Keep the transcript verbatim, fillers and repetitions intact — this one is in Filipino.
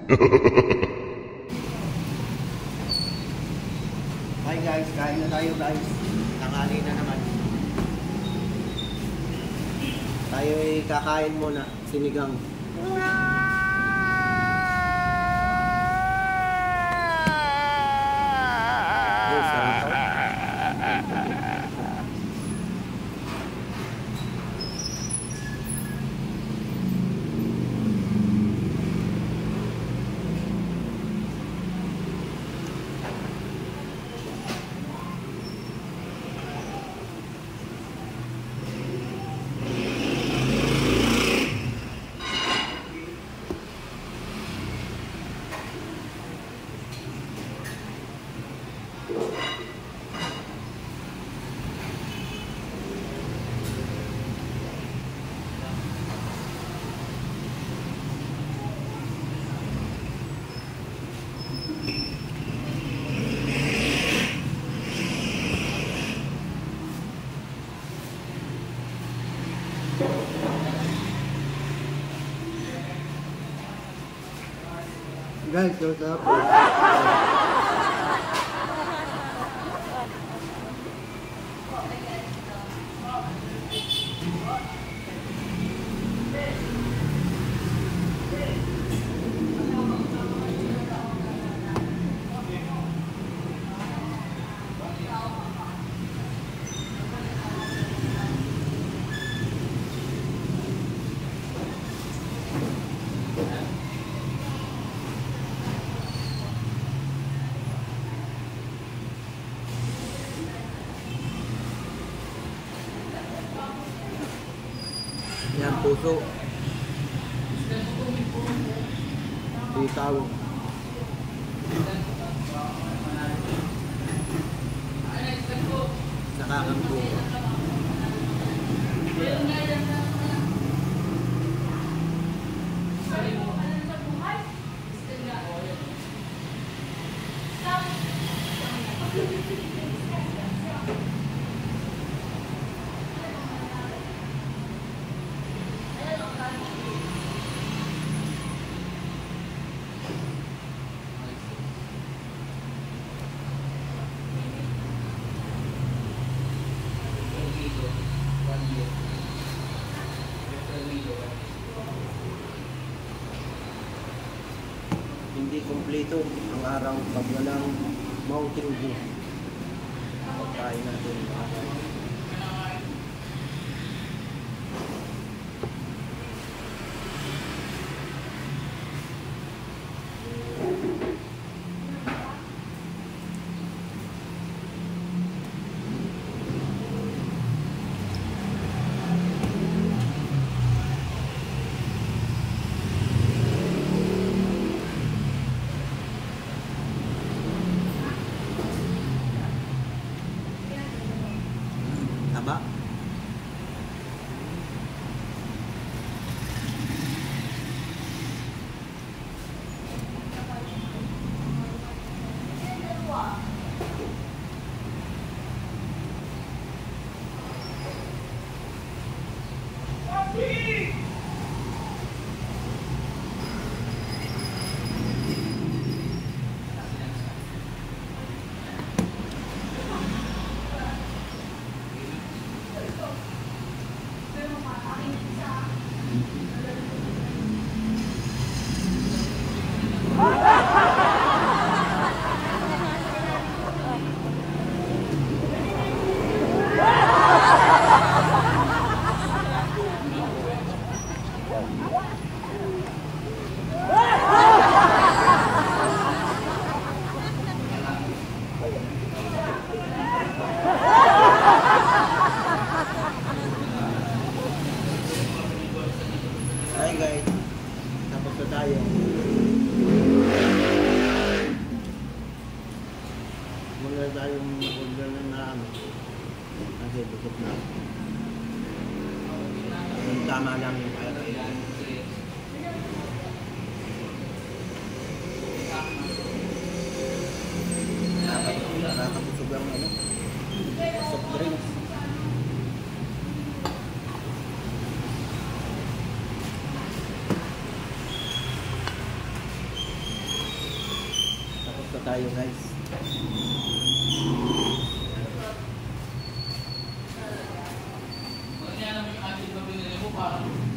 Hi guys, kain na tayo guys. Tanghali na naman. Tayo ay kakain muna, sinigang. Oh, sarap to. Guys, what's up? Yan, puso. Sitaw. Nakakangko. Hindi kumpleto ang araw pag walang Mountain Dew. Pagkain natin mga guys. Tama? Hi guys, tapos na tayo. Muna tayong order na marami. Kasi busog na. Yung tama lang yung kaya. Nakakabusog lang ano. Soft drinks. tayo guys. Kaya namin yung ating pabili mo para